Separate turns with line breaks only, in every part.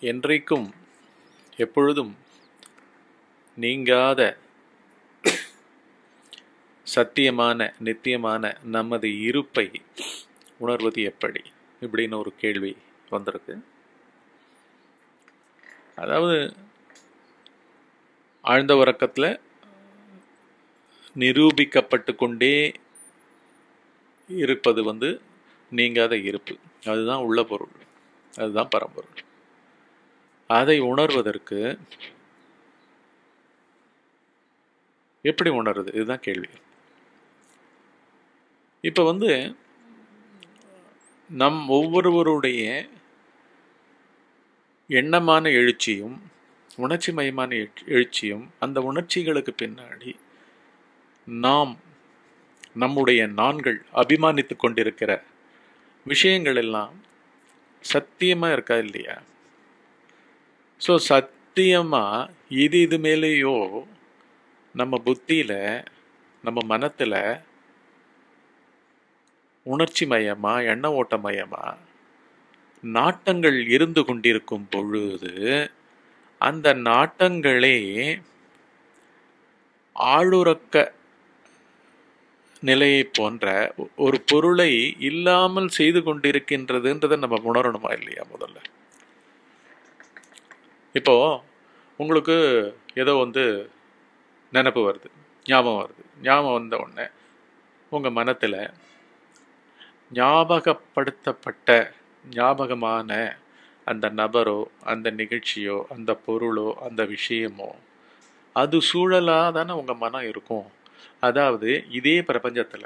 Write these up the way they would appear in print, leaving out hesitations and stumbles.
என்றைக்கும் எப்பொழுதும் நீங்காத சத்தியமான நித்தியமான நமது இருப்பை உணர்வது எப்படி இப்படின்னு ஒரு கேள்வி வந்திருக்கு. அதாவது ஆழ்ந்த உறக்கத்தில் நிரூபிக்கப்பட்டு கொண்டே இருப்பது நீங்காத இருப்பு. அதுதான் உள்ள பொருள், அதுதான் பரம்பொருள். அதை உணர்வதற்கு எப்படி உணர்றது, இதுதான் கேள்வி. இப்போ நம் ஒவ்வொருவருடைய எண்ணமான எழுச்சியும் உணர்ச்சி மயமான எழுச்சியும், அந்த உணர்ச்சிகளுக்கு பின்னாடி நாம் நம்முடைய நான்கள் அபிமானித்து கொண்டிருக்கிற விஷயங்கள் எல்லாம் சத்தியமா இருக்கா இல்லையா? ஸோ சத்தியமா இது மேலேயோ நம்ம புத்தியில நம்ம மனத்துல உணர்ச்சி மயமா எண்ண ஓட்ட மயமா நாட்டங்கள் இருந்து கொண்டிருக்கும் பொழுது அந்த நாட்டங்களே ஆளுறக்க நிலையை போன்ற ஒரு பொருளை இல்லாமல் செய்து கொண்டிருக்கின்றதுன்றதை நம்ம உணரணுமா இல்லையா? முதல்ல இப்போ உங்களுக்கு ஏதோ நினப்பு வருது, ஞாபகம் வருது. ஞாபகம் வந்த உடனே உங்கள் மனத்தில் ஞாபகப்படுத்தப்பட்ட ஞாபகமான அந்த நபரோ அந்த நிகழ்ச்சியோ அந்த பொருளோ அந்த விஷயமோ அது சூழலாக தானே உங்கள் மனம் இருக்கும். அதாவது இதே பிரபஞ்சத்தில்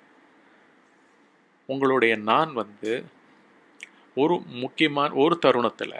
உங்களுடைய நான் ஒரு முக்கியமான ஒரு தருணத்தில்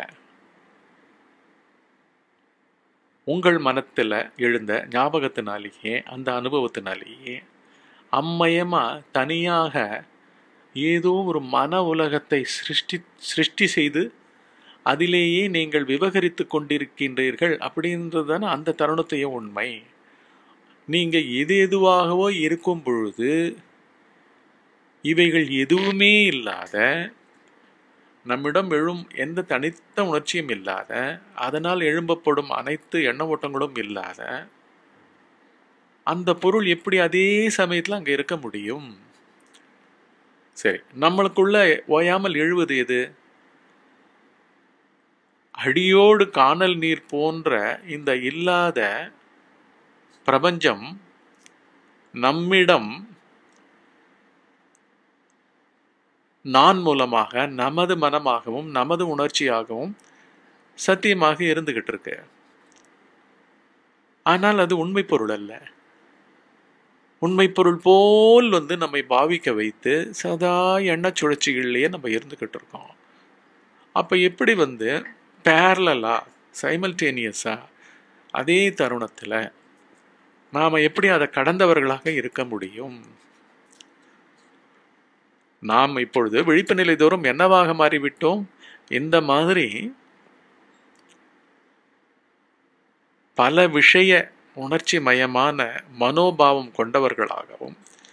உங்கள் மனத்தில் எழுந்த ஞாபகத்தினாலேயே அந்த அனுபவத்தினாலேயே அம்மயமாக தனியாக ஏதோ ஒரு மன உலகத்தை சிருஷ்டி செய்து அதிலேயே நீங்கள் விவகரித்து கொண்டிருக்கின்றீர்கள் அப்படின்றது தானே அந்த தருணத்தையும் உண்மை. நீங்கள் எதுவாகவோ இருக்கும் பொழுது இவைகள் எதுவுமே இல்லாத, நம்மிடம் எழும் எந்த தனித்த உணர்ச்சியும் இல்லாத, அதனால் எழும்பப்படும் அனைத்து எண்ண ஓட்டங்களும் இல்லாத அந்த பொருள் எப்படி அதே சமயத்தில் அங்கே இருக்க முடியும்? சரி, நம்மளுக்குள்ள ஓயாமல் எழுவது எது? அடியோடு காணல் நீர் போன்ற இந்த இல்லாத பிரபஞ்சம் நம்மிடம் நான் மூலமாக நமது மனமாகவும் நமது உணர்ச்சியாகவும் சத்தியமாக இருந்துகிட்டு இருக்கு. ஆனால் அது உண்மை பொருள் அல்ல. உண்மை பொருள் போல் நம்மை பாவிக்க வைத்து சதா எண்ண சுழற்சிகள்லேயே நம்ம இருந்துகிட்டு இருக்கோம். அப்போ எப்படி பேரலா சைமல்டேனியஸா அதே தருணத்தில் நாம் எப்படி அதை கடந்தவர்களாக இருக்க முடியும்? நாம் இப்பொழுது விழிப்பு நிலை தோறும் என்னவாக மாறிவிட்டோம்? இந்த மாதிரி பல விஷய உணர்ச்சி மயமான மனோபாவம் கொண்டவர்களாகவும்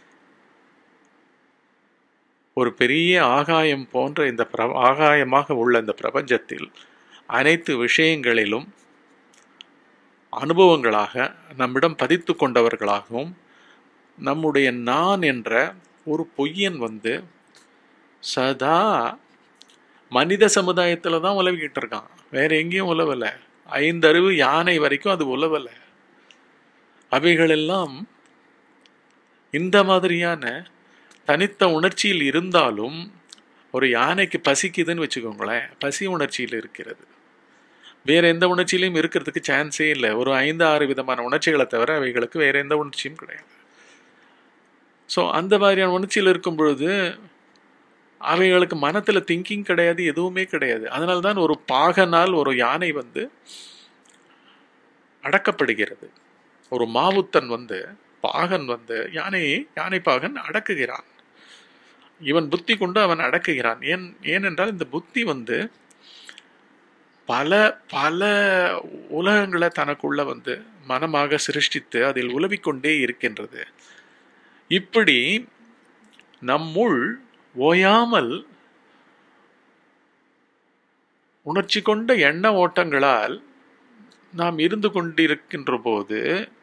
ஒரு பெரிய ஆகாயம் போன்ற இந்த ஆகாயமாக உள்ள இந்த பிரபஞ்சத்தில் அனைத்து விஷயங்களிலும் அனுபவங்களாக நம்மிடம் பதித்து கொண்டவர்களாகவும் நம்முடைய நான் என்ற ஒரு பொய்யன் சதா மனித சமுதாயத்தில் தான் உலவிக்கிட்டு இருக்கான். வேற எங்கேயும் உலவலை. 5 அறிவு யானை வரைக்கும் அது உலவலை. அவைகளெல்லாம் இந்த மாதிரியான தனித்த உணர்ச்சியில் இருந்தாலும், ஒரு யானைக்கு பசிக்குதுன்னு வச்சுக்கோங்களேன், பசி உணர்ச்சியில் இருக்கிறது. வேற எந்த உணர்ச்சியிலையும் இருக்கிறதுக்கு சான்ஸே இல்லை. ஒரு 5-6 விதமான உணர்ச்சிகளை தவிர அவைகளுக்கு வேற எந்த உணர்ச்சியும் கிடையாது. ஸோ அந்த மாதிரியான உணர்ச்சியில் இருக்கும் பொழுது அவைகளுக்கு மனத்தில் திங்கிங் கிடையாது, எதுவுமே கிடையாது. அதனால்தான் ஒரு பாகனால் ஒரு யானை அடக்கப்படுகிறது. ஒரு மாவுத்தன் பாகன் யானை பாகன் அடக்குகிறான். இவன் புத்தி கொண்டு அவன் அடக்குகிறான். ஏனென்றால் இந்த புத்தி பல பல உலகங்களை தனக்குள்ள மனமாக சிருஷ்டித்து அதில் உலவிக்கொண்டே இருக்கின்றது. இப்படி நம்முள் ஓயாமல் உணர்ச்சி கொண்ட எண்ண ஓட்டங்களால் நாம் இருந்து கொண்டிருக்கின்ற போது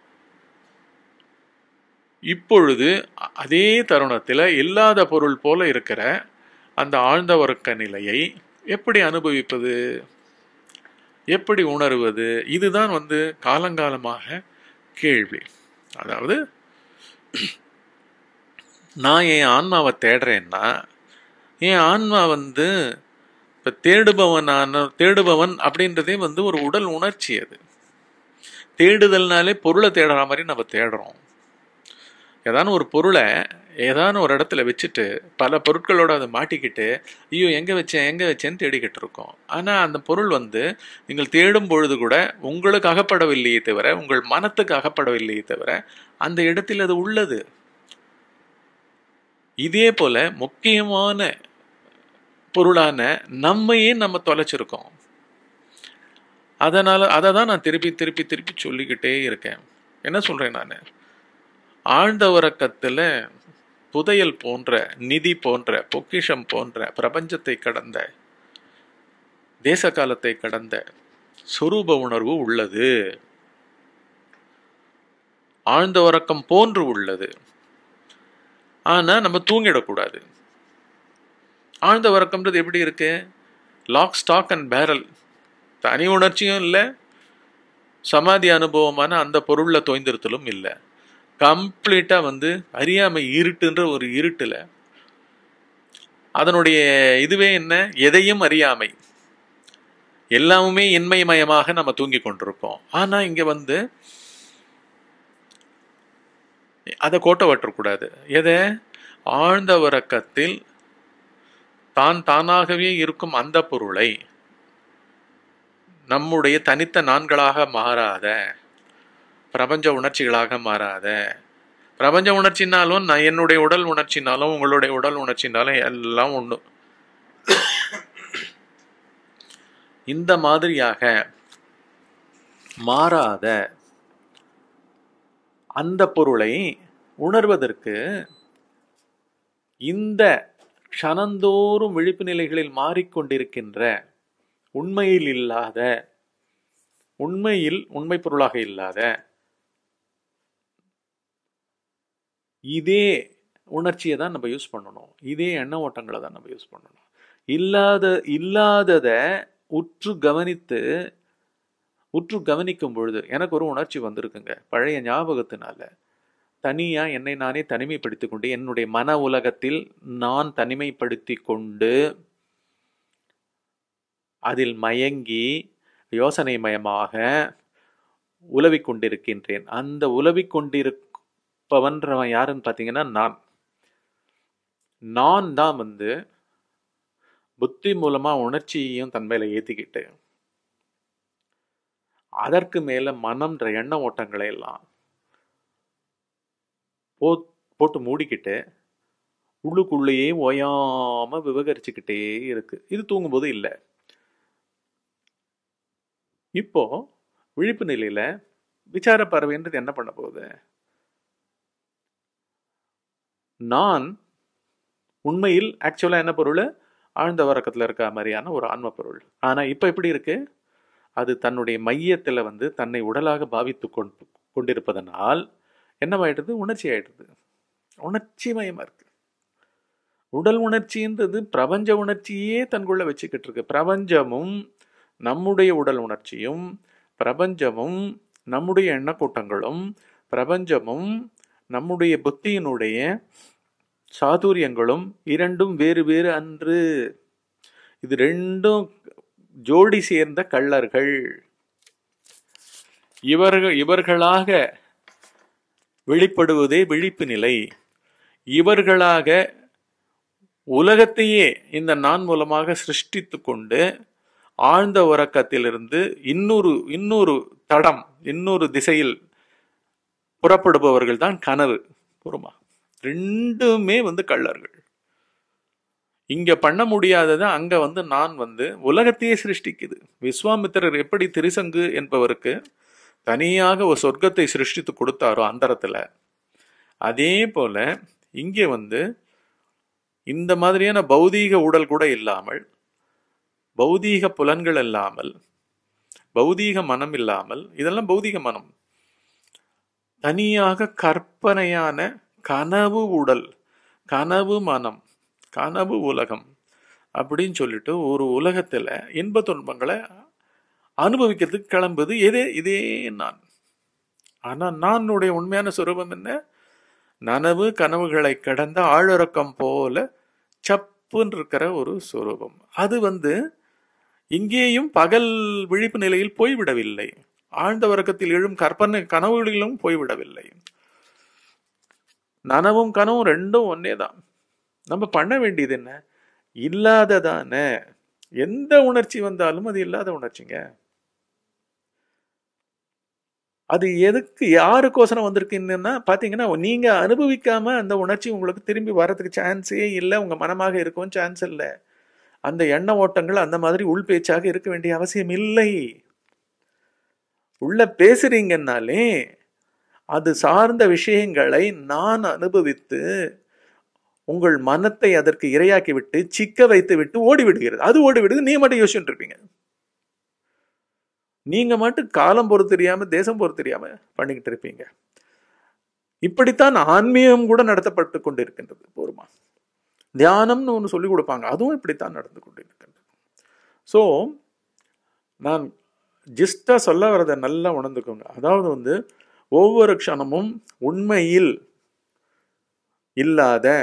இப்பொழுது அதே தருணத்தில் இல்லாத பொருள் போல இருக்கிற அந்த ஆழ்ந்த உறக்க நிலையை எப்படி அனுபவிப்பது, எப்படி உணர்வது? இதுதான் காலங்காலமாக கேள்வி. அதாவது நான் என் ஆன்மாவை தேடுறேன்னா, என் ஆன்மா இப்போ தேடுபவன் அப்படின்றதே ஒரு உடல் உணர்ச்சி. அது தேடுதல்னாலே பொருளை தேடுற மாதிரி நம்ம தேடுறோம். ஏதான ஒரு பொருளை ஏதான ஒரு இடத்துல வச்சுட்டு பல பொருட்களோட அதை மாட்டிக்கிட்டு ஐயோ எங்கே வச்சேன்னு தேடிக்கிட்டு இருக்கோம். ஆனால் அந்த பொருள் நீங்கள் தேடும் பொழுது கூட உங்களுக்கு அகப்படவில்லையே தவிர, உங்கள் மனத்துக்கு அகப்படவில்லையே தவிர அந்த இடத்தில் அது உள்ளது. இதே போல முக்கியமான பொருளான நம்மையே நம்ம தொலைச்சிருக்கோம். அதனால அதை தான் நான் திருப்பி திருப்பி திருப்பி சொல்லிக்கிட்டே இருக்கேன். என்ன சொல்றேன் நான்? ஆழ்ந்த உறக்கத்துல புதையல் போன்ற, நிதி போன்ற, பொக்கிஷம் போன்ற, பிரபஞ்சத்தை கடந்த, தேச காலத்தை கடந்த சொரூப உணர்வு உள்ளது. ஆழ்ந்த உறக்கம் போன்று உள்ளது. ஆனா நம்ம தூங்கிடக்கூடாது. ஆழ்ந்த உறக்கம்ன்றது எப்படி இருக்கு? Lock, stock and barrel. தனி உணர்ச்சியும் இல்லை, சமாதி அனுபவமான அந்த பொருள்ல தோய்ந்திருத்தலும் இல்லை. கம்ப்ளீட்டா அறியாமை இருட்டுன்ற ஒரு இருட்டுல அதனுடைய இதுவே என்ன? எதையும் அறியாமை, எல்லாமே இன்மைமயமாக நம்ம தூங்கி கொண்டிருக்கோம். ஆனா இங்க அதை கோட்டை வற்றக்கூடாது. எதை? ஆழ்ந்த உறக்கத்தில் தானாகவே இருக்கும் அந்த பொருளை நம்முடைய தனித்த நான்களாக மாறாத, பிரபஞ்ச உணர்ச்சிகளாக மாறாத, பிரபஞ்ச உணர்ச்சினாலும் நான் என்னுடைய உடல் உணர்ச்சினாலும் உங்களுடைய உடல் உணர்ச்சினாலும் எல்லாம் ஒண்ணு. இந்த மாதிரியாக மாறாத அந்த பொருளை உணர்வதற்கு இந்த க்ஷணந்தோறும் விழிப்பு நிலைகளில் மாறிக்கொண்டிருக்கின்ற உண்மையில் இல்லாத, உண்மை பொருளாக இல்லாத இதே உணர்ச்சியை தான் நம்ம யூஸ் பண்ணணும். இதே எண்ண ஓட்டங்களை தான் நம்ம யூஸ் பண்ணணும். இல்லாதத உற்று கவனிக்கும் பொழுது எனக்கு ஒரு உணர்ச்சி வந்திருக்குங்க. பழைய ஞாபகத்தினால தனியா என்னை நானே தனிமைப்படுத்தி கொண்டு, என்னுடைய மன உலகத்தில் நான் தனிமைப்படுத்தி கொண்டு அதில் மயங்கி யோசனை மயமாக உலவிக் கொண்டிருக்கின்றேன். அந்த உலவிக் கொண்டிருப்பவன்றவன் யாருன்னு பார்த்தீங்கன்னா நான் தான் புத்தி மூலமா உணர்ச்சியையும் தன்மையில ஏத்திக்கிட்டு அதற்கு மேல மனம்ன்ற எண்ண ஓட்டங்களை எல்லாம் போட்டு மூடிக்கிட்டு உள்ளுக்குள்ளேயே ஓயாம விவகரிச்சுக்கிட்டே இருக்கு. இது தூங்கும்போது இல்லை. இப்போ விழிப்பு நிலையில விசார பறவைன்றது என்ன பண்ண போகுது? நான் உண்மையில் ஆக்சுவலா என்ன பொருள்? ஆழ்ந்த உறக்கத்துல இருக்க மாதிரியான ஒரு ஆன்ம பொருள். ஆனா இப்ப எப்படி இருக்கு? அது தன்னுடைய மையத்துல தன்னை உடலாக பாவித்து கொண்டிருப்பதனால் என்னவாயிடுது? உணர்ச்சி ஆயிடுது. உணர்ச்சி மயமா இருக்கு. உடல் உணர்ச்சின்றது பிரபஞ்ச உணர்ச்சியே தன்குள்ள வச்சுக்கிட்டு இருக்கு. பிரபஞ்சமும் நம்முடைய உடல் உணர்ச்சியும், பிரபஞ்சமும் நம்முடைய எண்ணக்கூட்டங்களும், பிரபஞ்சமும் நம்முடைய புத்தியினுடைய சாதுரியங்களும் இரண்டும் வேறு வேறு அன்று. இது ரெண்டும் ஜோடி சேர்ந்த கள்ளர்கள். இவர்களாக வெளிப்படுவதே விழிப்பு நிலை. இவர்களாக உலகத்தையே இந்த நான் மூலமாக சிருஷ்டித்து கொண்டு ஆழ்ந்த உறக்கத்திலிருந்து இன்னொரு தடம், இன்னொரு திசையில் புறப்படுபவர்கள் தான் கனவு. புறமா ரெண்டுமே கள்ளர்கள். இங்க பண்ண முடியாததை அங்க நான் உலகத்தையே சிருஷ்டிக்குது. விஸ்வாமித்திரர் எப்படி திரிசங்கு என்பவருக்கு தனியாக ஒரு சொர்க்கத்தை சிருஷ்டித்து கொடுத்தாரோ அந்தரத்துல, அதே போல இங்கே இந்த மாதிரியான பௌதீக உடல் கூட இல்லாமல் பௌதீக புலன்கள் இல்லாமல், பௌதீக மனம் இல்லாமல், இதெல்லாம் பௌதீக மனம், தனியாக கற்பனையான கனவு உடல், கனவு மனம், கனவு உலகம் அப்படின்னு சொல்லிட்டு ஒரு உலகத்துல இன்ப துன்பங்களை அனுபவிக்கிறதுக்கு கிளம்புது இதே நான். ஆனா நானுடைய உண்மையான சுரூபம் என்ன? நனவு கனவுகளை கடந்த ஆழறக்கம் போல சப்புன்னு இருக்கிற ஒரு சுரூபம். அது இங்கேயும் பகல் விழிப்பு நிலையில் போய்விடவில்லை, ஆழ்ந்த வர்க்கத்தில் எழும் கற்பனை கனவுகளிலும் போய்விடவில்லை. நனவும் கனவும் ரெண்டும் ஒன்னே தான். நம்ம பண்ண வேண்டியது என்ன? இல்லாததான எந்த உணர்ச்சி வந்தாலும் அது இல்லாத உணர்ச்சிங்க. அது எதுக்கு யாருக்கோசரம் வந்திருக்குன்னா பாத்தீங்கன்னா, நீங்க அனுபவிக்காம அந்த உணர்ச்சி உங்களுக்கு திரும்பி வர்றதுக்கு சான்ஸே இல்லை. உங்க மனமாக இருக்கும் சான்ஸ் இல்லை. அந்த எண்ண ஓட்டங்கள் அந்த மாதிரி உள் பேச்சாக இருக்க வேண்டிய அவசியம் இல்லை. உள்ள பேசுறீங்கன்னாலே அது சார்ந்த விஷயங்களை நான் அனுபவித்து உங்கள் மனத்தை அதற்கு இரையாக்கி விட்டு சிக்க வைத்து விட்டு ஓடிவிடுகிறது. அது ஓடிவிடுது, நீ மட்டும் யோசிச்சுட்டு இருப்பீங்க. நீங்க மட்டும் காலம் பொறுத்து தெரியாம தேசம் பொறுத்து தெரியாம பண்ணிக்கிட்டு இருப்பீங்க. இப்படித்தான் ஆன்மீகம் கூட நடத்தப்பட்டு கொண்டிருக்கின்றது. போருமா, தியானம்னு ஒன்று சொல்லிக் கொடுப்பாங்க, அதுவும் இப்படித்தான் நடந்து கொண்டிருக்கின்றது. ஸோ நான் ஜிஸ்டா சொல்ல வரதை நல்லா உணர்ந்துக்கோங்க. அதாவது ஒவ்வொரு க்ஷணமும் உண்மையில் இல்லாத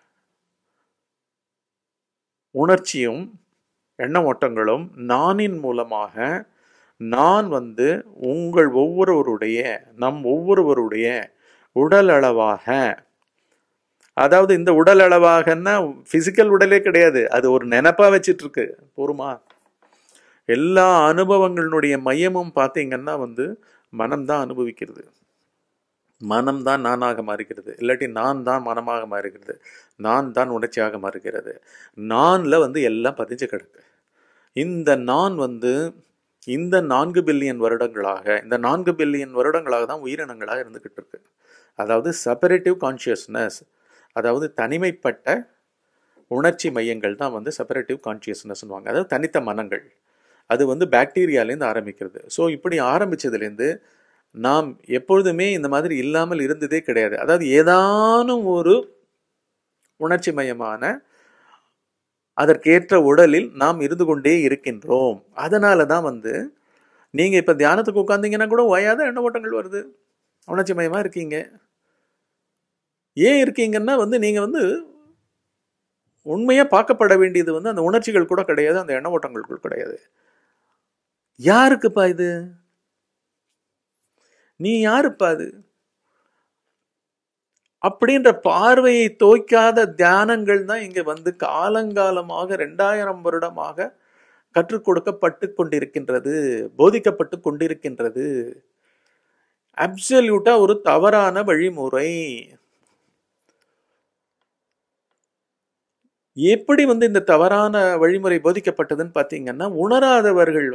உணர்ச்சியும் எண்ண ஓட்டங்களும் நானின் மூலமாக நான் உங்கள் ஒவ்வொருவருடைய நம் ஒவ்வொருவருடைய உடல் அளவாக, அதாவது இந்த உடல் அளவாகன்னா பிசிக்கல் உடலே கிடையாது, அது ஒரு நினைப்பா வச்சிட்டு இருக்கு. போருமா, எல்லா அனுபவங்களுடைய மையமும் பார்த்தீங்கன்னா மனம்தான் அனுபவிக்கிறது. மனம்தான் நானாக மாறுகிறது, இல்லாட்டி நான் தான் மனமாக மாறுகிறது, நான் தான் உணர்ச்சியாக மாறுகிறது. நான்ல எல்லாம் பதிஞ்சு கிடக்கு. இந்த நான் இந்த 4 பில்லியன் வருடங்களாக, இந்த 4 பில்லியன் வருடங்களாக தான் உயிரினங்களாக இருந்துகிட்டு இருக்கு. அதாவது செப்பரேட்டிவ் கான்சியஸ்னஸ், அதாவது தனிமைப்பட்ட உணர்ச்சி மையங்கள் தான் செப்பரேட்டிவ் கான்சியஸ்னஸ்னுவாங்க. அதாவது தனித்த மனங்கள். அது பாக்டீரியாலேருந்து ஆரம்பிக்கிறது. ஸோ இப்படி ஆரம்பிச்சதுலேருந்து நாம் எப்பொழுதுமே இந்த மாதிரி இல்லாமல் இருந்ததே கிடையாது. அதாவது ஏதானும் ஒரு உணர்ச்சி மயமான அதற்கேற்ற உடலில் நாம் இருந்து கொண்டே இருக்கின்றோம். அதனால தான் நீங்க இப்ப தியானத்துக்கு உட்கார்ந்தீங்கன்னா கூட ஓயாத எண்ண ஓட்டங்கள் வருது, உணர்ச்சி மயமா இருக்கீங்க. ஏன் இருக்கீங்கன்னா நீங்க உண்மையா பார்க்கப்பட வேண்டியது அந்த உணர்ச்சிகள் கூட கிடையாது, அந்த எண்ண ஓட்டங்கள் கூட கிடையாது. யாருக்குப்பா இது? நீ யாருப்பா அது? அப்படின்ற பார்வையை தோய்க்காத தியானங்கள் தான் இங்க காலங்காலமாக 2000 வருடமாக கற்றுக் கொடுக்கப்பட்டு கொண்டிருக்கின்றது, போதிக்கப்பட்டு கொண்டிருக்கின்றது. அப்சல்யூட்டா ஒரு தவறான வழிமுறை. எப்படி இந்த தவறான வழிமுறை போதிக்கப்பட்டதுன்னு பாத்தீங்கன்னா, உணராதவர்கள்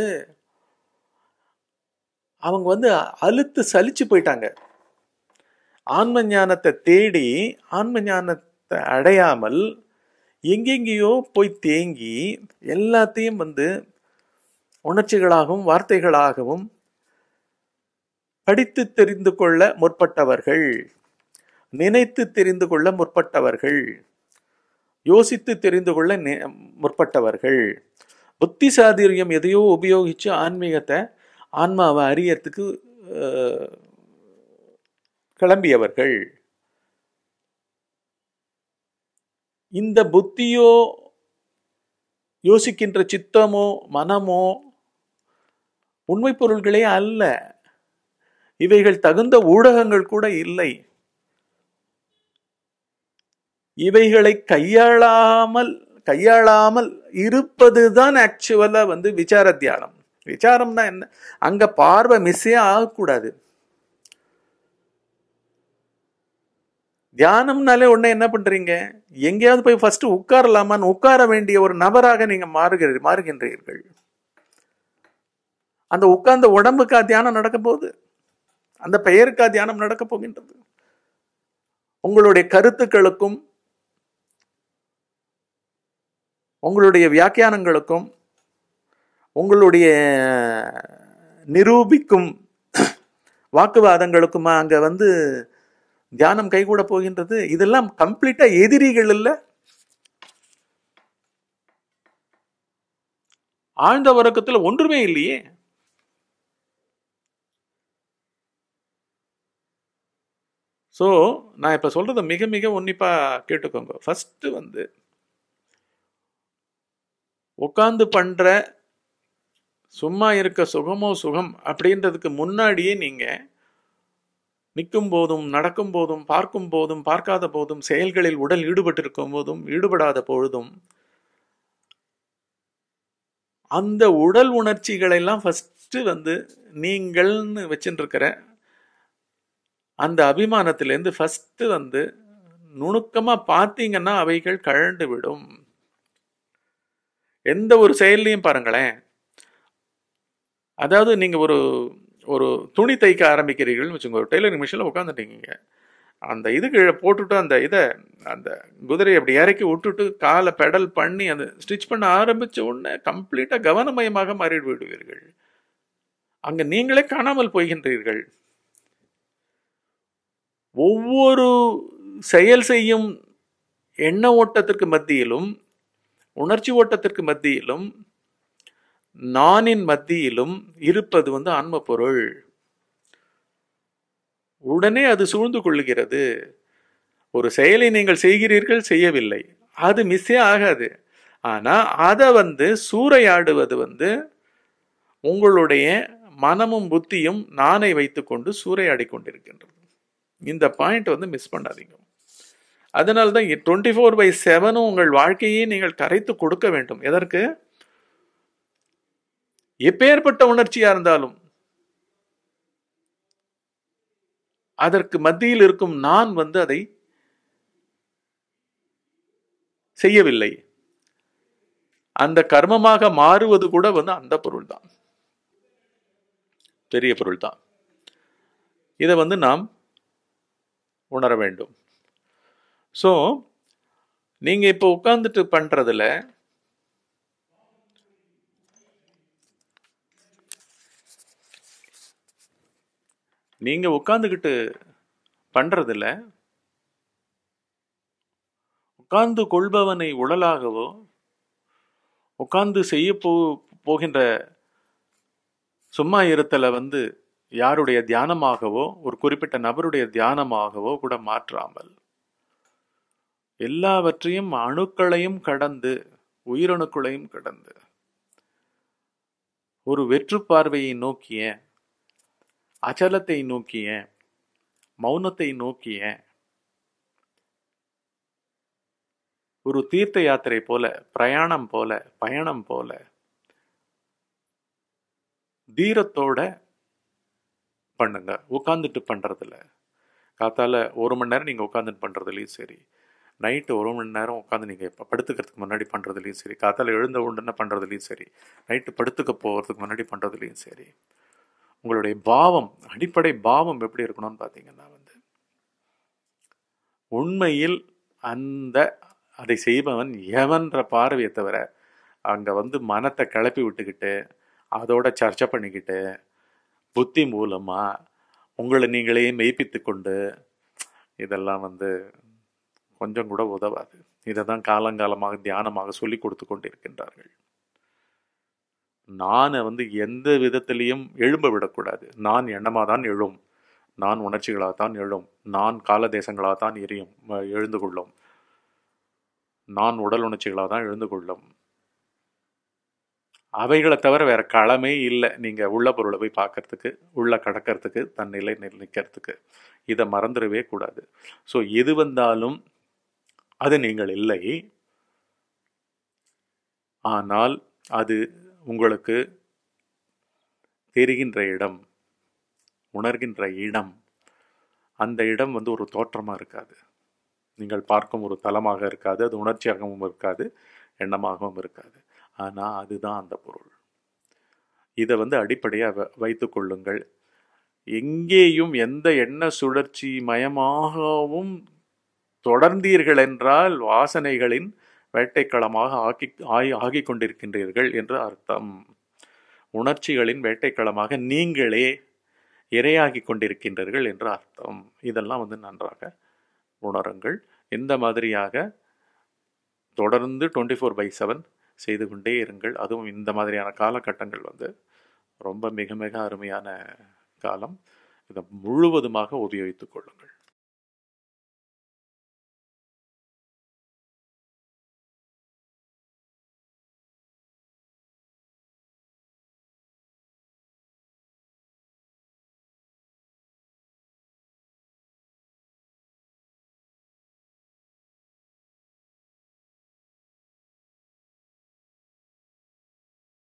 அவங்க அலுத்து சலிச்சு போயிட்டாங்க. ஆன்ம ஞானத்தை தேடி ஆன்ம ஞானத்தை அடையாமல் எங்கெங்கேயோ போய் தேங்கி எல்லாத்தையும் உணர்ச்சிகளாகவும் வார்த்தைகளாகவும் படித்து தெரிந்து கொள்ள முற்பட்டவர்கள், நினைத்து தெரிந்து கொள்ள முற்பட்டவர்கள், யோசித்து தெரிந்து கொள்ள முற்பட்டவர்கள், புத்தி சாதுரியம் எதையோ உபயோகிச்சு ஆன்மீகத்தை ஆன்மாவை அறியறதுக்கு கிளம்பியவர்கள். இந்த புத்தியோ யோசிக்கின்ற சித்தமோ மனமோ உண்மை பொருள்களே அல்ல. இவைகள் தகுந்த ஊடகங்கள் கூட இல்லை. இவைகளை கையாளாமல் இருப்பதுதான் ஆக்சுவலா விசார தியானம். விசாரம்னா என்ன? அங்க பார்வை மிஸ்ஸே ஆகக்கூடாது. தியானம்னாலே உடனே என்ன பண்றீங்க? எங்கேயாவது போய் ஃபர்ஸ்ட் உட்காரலாமான்னு உட்கார வேண்டிய ஒரு நபராக நீங்க மாறுகின்றீர்கள். அந்த உட்கார்ந்த உடம்புக்கா தியானம் நடக்க போகுது? அந்த பெயருக்கா தியானம் நடக்க போகின்றது? உங்களுடைய கருத்துக்களுக்கும் உங்களுடைய வியாக்கியானங்களுக்கும் உங்களுடைய நிரூபிக்கும் வாக்குவாதங்களுக்குமா அங்க வந்து தியானம் கைகூட போகின்றது? இதெல்லாம் கம்ப்ளீட்டா எதிரிகள் இல்ல, ஆழ்ந்த உறக்கத்துல ஒன்றுமே இல்லையே. ஸோ நான் இப்ப சொல்றத மிக மிக உன்னிப்பா கேட்டுக்கோங்க. ஃபர்ஸ்ட் வந்து உட்காந்து பண்ற சும்மா இருக்க சுகமோ சுகம் அப்படின்றதுக்கு முன்னாடியே நீங்க நிற்கும் போதும், நடக்கும் போதும், பார்க்கும் போதும், பார்க்காத போதும், செயல்களில் உடல் ஈடுபட்டிருக்கும் போதும், ஈடுபடாத பொழுதும் அந்த உடல் உணர்ச்சிகளை எல்லாம் ஃபர்ஸ்ட் வந்து நீங்கள்னு வச்சுட்டு இருக்கிற அந்த அபிமானத்திலேருந்து ஃபர்ஸ்ட் வந்து நுணுக்கமா பார்த்தீங்கன்னா அவைகள் கழண்டு விடும். எந்த ஒரு செயல்லையும் பாருங்களேன். அதாவது நீங்க ஒரு ஒரு துணி தைக்க ஆரம்பிக்கிறீர்கள்னு வச்சுக்கோங்க. ஒரு டெய்லரிங் மிஷினில் உட்காந்துட்டீங்க. அந்த இது கீழே போட்டுட்டு அந்த குதிரையை அப்படி இறக்கி விட்டுட்டு காலை பெடல் பண்ணி அந்த ஸ்டிச் பண்ண ஆரம்பிச்ச உடனே கம்ப்ளீட்டா கவனமயமாக மாறி விடுவீர்கள். அங்க நீங்களே காணாமல் போகின்றீர்கள். ஒவ்வொரு செயல் செய்யும் எண்ண ஓட்டத்திற்கு மத்தியிலும், உணர்ச்சி ஓட்டத்திற்கு மத்தியிலும், நானின் மத்தியிலும் இருப்பது வந்து ஆன்ம பொருள். உடனே அது சூழ்ந்து கொள்ளுகிறது. ஒரு செயலை நீங்கள் செய்கிறீர்கள், செய்யவில்லை, அது மிஸ்ஸே ஆகாது. ஆனா அதை வந்து சூறையாடுவது வந்து உங்களுடைய மனமும் புத்தியும் நானை வைத்துக்கொண்டு சூறையாடி கொண்டிருக்கின்றது. இந்த பாயிண்ட் வந்து மிஸ் பண்ணாதீங்க. அதனால்தான் 24/7 உங்கள் வாழ்க்கையை நீங்கள் கரைத்து கொடுக்க வேண்டும். எதற்கு? எப்பேற்பட்ட உணர்ச்சியா இருந்தாலும் அதற்கு மத்தியில் இருக்கும் நான் வந்து அதை செய்யவில்லை. அந்த கர்மமாக மாறுவது கூட வந்து அந்த பொருள் தான், பெரிய பொருள் தான். இதை வந்து நாம் உணர வேண்டும். ஸோ நீங்க இப்போ உட்கார்ந்துட்டு பண்றதுல நீங்க உட்கார்ந்துகிட்டு பண்றதுல உட்கார்ந்து கொள்பவனை உடலாகவோ, உட்கார்ந்து செய்ய போகின்ற சும்மா இருத்தலை வந்து யாருடைய தியானமாகவோ, ஒரு குறிப்பிட்ட நபருடைய தியானமாகவோ கூட மாற்றாமல் எல்லாவற்றையும் அணுக்களையும் கடந்து, உயிரணுக்களையும் கடந்து ஒரு வெற்று பார்வையை நோக்கிய, அச்சலத்தை நோக்கிய, மௌனத்தை நோக்கிய ஒரு தீர்த்த யாத்திரை போல, பிரயாணம் போல, பயணம் போல தீரத்தோட பண்ணுங்க. உட்காந்துட்டு பண்றதுல காத்தால 1 மணி நேரம் நீங்க உட்காந்துட்டு பண்றதுலயும் சரி, நைட்டு 1 மணி நேரம் உட்காந்து நீங்க படுத்துக்கிறதுக்கு முன்னாடி பண்றதுலயும் சரி, காத்தால எழுந்த உடனே பண்றதுலயும் சரி, நைட்டு படுத்துக்க போறதுக்கு முன்னாடி பண்றதுலயும் சரி, உங்களுடைய பாவம், அடிப்படை பாவம் எப்படி இருக்கணும்னு பார்த்தீங்கன்னா வந்து உண்மையில் அதை செய்பவன் எவன்ற பார்வையை தவிர அங்க வந்து மனத்தை கிளப்பி விட்டுக்கிட்டு அதோட சர்ச்சை பண்ணிக்கிட்டு புத்தி மூலமா உங்களை நீங்களே மெய்ப்பித்து கொண்டு இதெல்லாம் வந்து கொஞ்சம் கூட உதவாது. இதை தான் காலங்காலமாக தியானமாக சொல்லி கொடுத்து கொண்டிருக்கின்றார்கள். நானை வந்து எந்த விதத்திலையும் எழும்ப விடக்கூடாது. நான் எண்ணமாக தான் எழும், நான் உணர்ச்சிகளாகத்தான் எழும், நான் கால தேசங்களாகத்தான் எழுந்து கொள்ளும், நான் உடல் உணர்ச்சிகளாக தான் எழுந்து கொள்ளும். அவைகளை தவிர வேற களமே இல்லை. நீங்க உள்ள பொருளை போய் பார்க்கறதுக்கு, உள்ள கடக்கிறதுக்கு, தன் நிலை நிற்கிறதுக்கு. இதை மறந்துடவே கூடாது. ஸோ எது வந்தாலும் அது நீங்கள் இல்லை. ஆனால் அது உங்களுக்கு தெரிகின்ற இடம், உணர்கின்ற இடம், அந்த இடம் வந்து ஒரு தோற்றமாக இருக்காது. நீங்கள் பார்க்கும் ஒரு தலமாக இருக்காது, அது உணர்ச்சியாகவும் இருக்காது, எண்ணமாகவும் இருக்காது. ஆனால் அதுதான் அந்த பொருள். இதை வந்து அடிப்படையாக வைத்து கொள்ளுங்கள். எங்கேயும் எந்த எண்ண சுழற்சி மயமாகவும் தொடர்ந்தீர்கள் என்றால் வாசனைகளின் வேட்டைக்களமாக ஆகி கொண்டிருக்கின்றீர்கள் என்று அர்த்தம். உணர்ச்சிகளின் வேட்டைக்களமாக நீங்களே இரையாகி கொண்டிருக்கின்றீர்கள் என்று அர்த்தம். இதெல்லாம் நன்றாக உணருங்கள். இந்த மாதிரியாக தொடர்ந்து 24/7 செய்து கொண்டே இருங்கள். அதுவும் இந்த மாதிரியான காலகட்டங்கள் ரொம்ப மிக மிக அருமையான காலம். இதை முழுவதுமாக உபயோகித்துக் கொள்ளுங்கள்.